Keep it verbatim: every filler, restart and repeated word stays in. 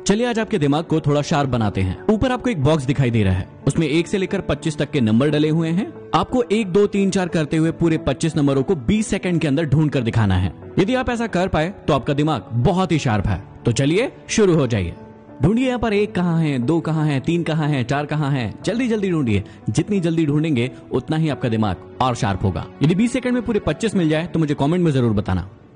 चलिए आज आपके दिमाग को थोड़ा शार्प बनाते हैं। ऊपर आपको एक बॉक्स दिखाई दे रहा है, उसमें एक से लेकर पच्चीस तक के नंबर डले हुए हैं। आपको एक दो तीन चार करते हुए पूरे पच्चीस नंबरों को बीस सेकंड के अंदर ढूंढ कर दिखाना है। यदि आप ऐसा कर पाए तो आपका दिमाग बहुत ही शार्प है। तो चलिए शुरू हो जाइए। ढूंढिए यहाँ पर एक कहाँ है, दो कहाँ है, तीन कहाँ है, चार कहाँ है। जल्दी जल्दी ढूंढिए। जितनी जल्दी ढूंढेंगे उतना ही आपका दिमाग और शार्प होगा। यदि बीस सेकंड में पूरे पच्चीस मिल जाए तो मुझे कमेंट में जरूर बताना।